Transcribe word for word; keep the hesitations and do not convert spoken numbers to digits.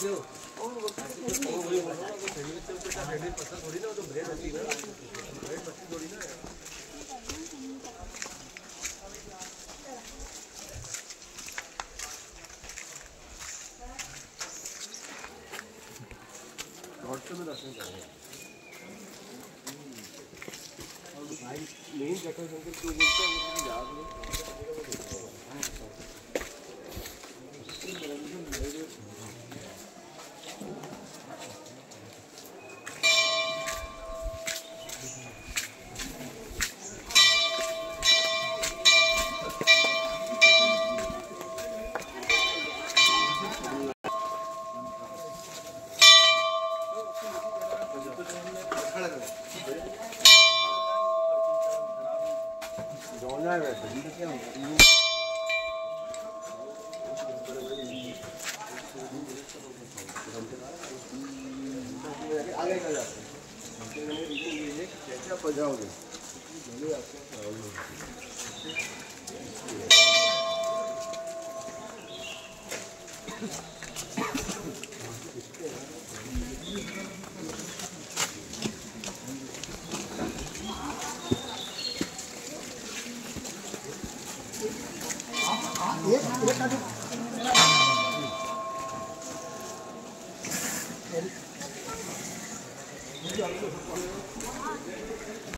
में दर्शन करेंगे मेन जगह संकेत क्यों बोलते हैं मुझे याद जोड़ना है वैसे भी क्या आगे कर जाते हैं कैसे आप जाओगे एक एक